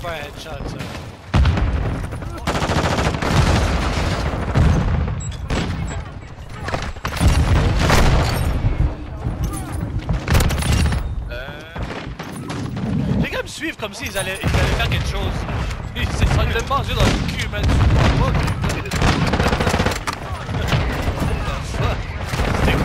pas un headshot ça. Les gars me suivent comme s'ils allaient faire quelque chose. Ils se sont manger dans le cul, man.